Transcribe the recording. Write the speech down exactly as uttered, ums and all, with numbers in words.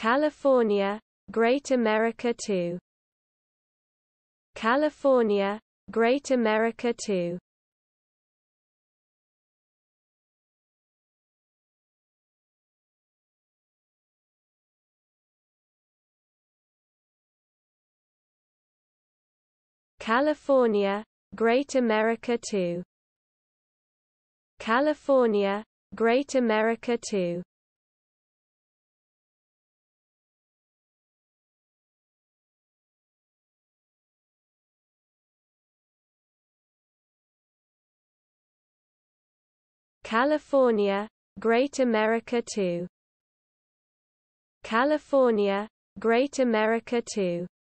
California, Great America two. California, Great America two. California, Great America two. California, Great America two. California, Great America two. California, Great America two.